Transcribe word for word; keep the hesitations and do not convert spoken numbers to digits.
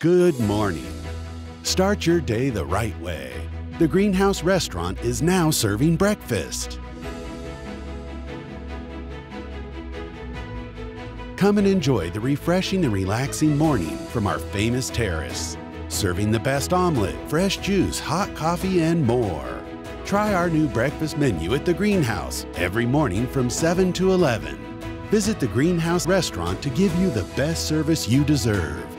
Good morning. Start your day the right way. The Greenhouse Restaurant is now serving breakfast. Come and enjoy the refreshing and relaxing morning from our famous terrace. Serving the best omelet, fresh juice, hot coffee, and more. Try our new breakfast menu at the Greenhouse every morning from seven to eleven. Visit the Greenhouse Restaurant to give you the best service you deserve.